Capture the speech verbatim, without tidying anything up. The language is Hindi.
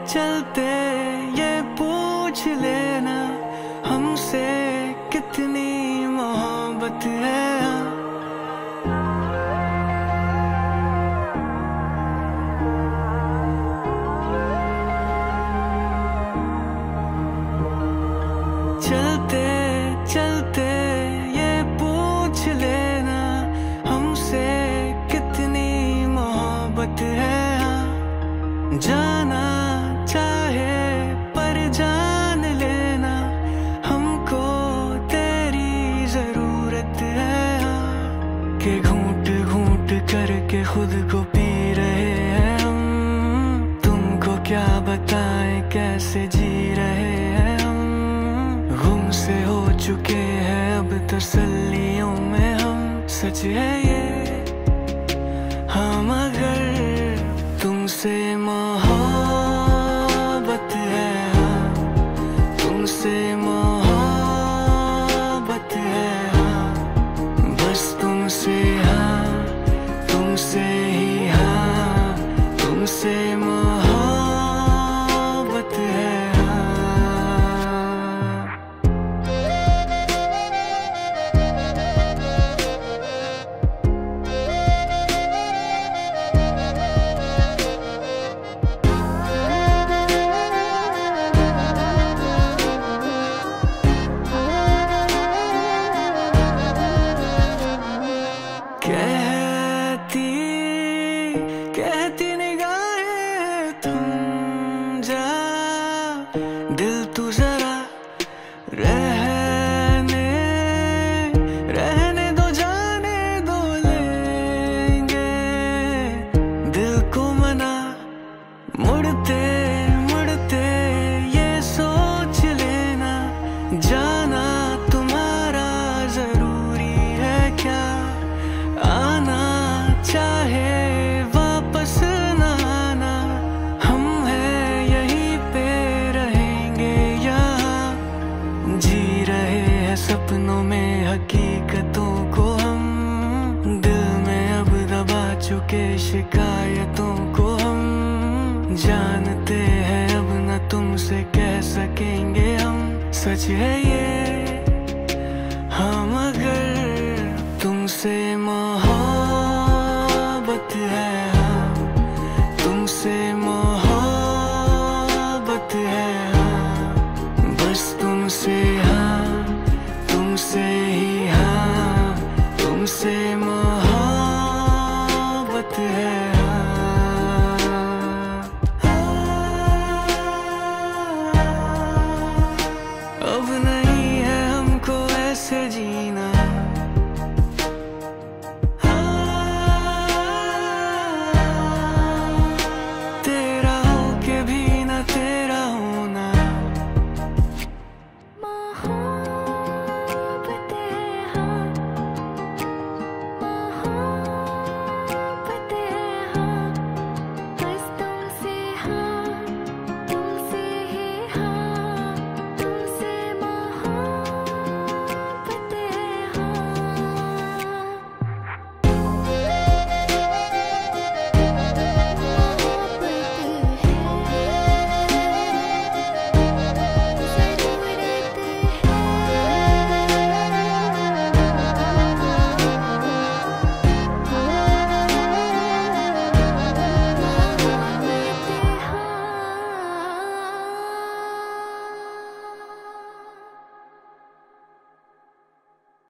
चलते ये पूछ लेना हमसे कितनी मोहब्बत है। चलते चलते ये पूछ लेना हमसे कितनी मोहब्बत है। जाना चाहे पर जान लेना हमको तेरी जरूरत है। कि घूंट घूंट करके खुद को पी रहे हैं हम, तुमको क्या बताएं कैसे जी रहे हैं हम। गुम से हो चुके हैं अब तसल्लियों में हम, सच है ये हम अगर तुमसे मोहब्बत है, तुमसे मोहब्बत है, बस तुमसे हाँ तुमसे ही हाँ तुमसे मोहब्बत है। कहती कहती निगाहें थम जा, दिल तू जरा रहने रहने दो जाने दो लेंगे। दिल को मना मुड़ते मुड़ते ये सोच लेना जाना तुम्हारा जरूरी है क्या। आना चाहे वापस ना आना हम हैं यहीं पे रहेंगे यहाँ। जी रहे हैं सपनों में हकीकतों को हम, दिल में अब दबा चुके शिकायतों को हम। जानते हैं अब न तुमसे कह सकेंगे हम, सच है ये हम अगर तुमसे मोहब्बत है, तुमसे मोहब्बत है, बस तुमसे हाँ